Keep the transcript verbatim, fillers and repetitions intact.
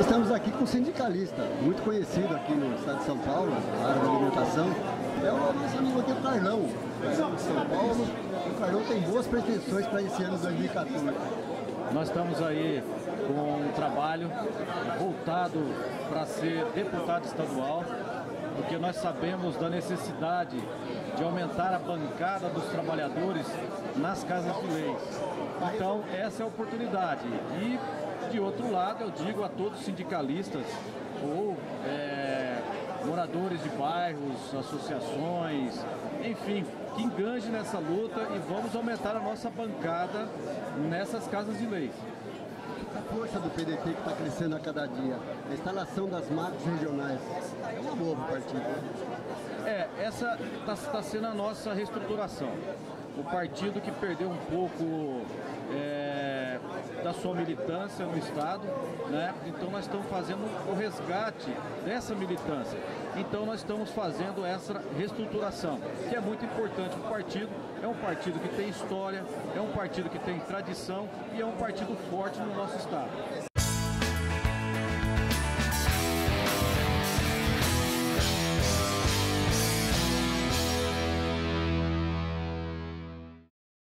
estamos aqui com um sindicalista, muito conhecido aqui no estado de São Paulo, na área da alimentação. É o nosso amigo aqui, o Carlão, de São Paulo. O Carlão tem boas pretensões para esse ano de dois mil e quatorze. Nós estamos aí com um trabalho voltado para ser deputado estadual, porque nós sabemos da necessidade de aumentar a bancada dos trabalhadores nas casas de leis. Então, essa é a oportunidade. E, de outro lado, eu digo a todos os sindicalistas ou é, moradores de bairros, associações, enfim, que enganjem nessa luta e vamos aumentar a nossa bancada nessas casas de leis. A força do P D T que está crescendo a cada dia, a instalação das marcas regionais, é uma boa para o partido. É, essa está tá sendo a nossa reestruturação. O partido que perdeu um pouco é, da sua militância no Estado, né? Então nós estamos fazendo o resgate dessa militância. Então nós estamos fazendo essa reestruturação, que é muito importante para o partido. É um partido que tem história, é um partido que tem tradição e é um partido forte no nosso Estado.